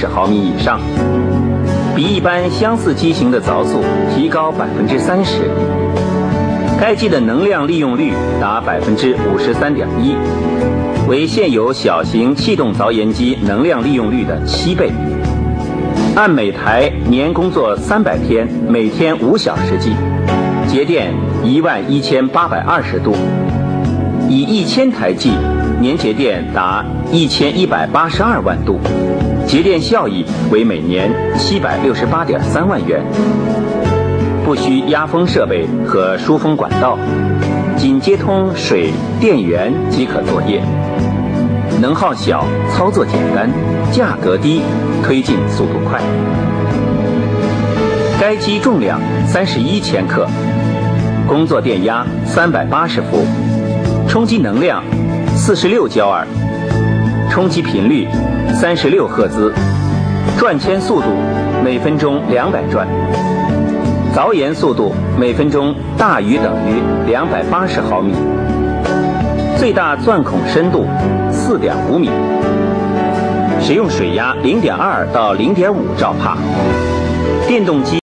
50毫米以上，比一般相似机型的凿速提高30%。该机的能量利用率达53.1%，为现有小型气动凿研机能量利用率的7倍。按每台年工作300天，每天5小时计，节电11820度。以1000台计，年节电达1182万度，节电效益为每年768.3万元。不需压风设备和输风管道，仅接通水电源即可作业。能耗小，操作简单，价格低，推进速度快。该机重量31千克，工作电压380伏，冲击能量46焦耳，冲击频率36赫兹，转圈速度每分钟200转，凿研速度每分钟大于等于280毫米，最大钻孔深度4.5米，使用水压0.2到0.5兆帕，电动机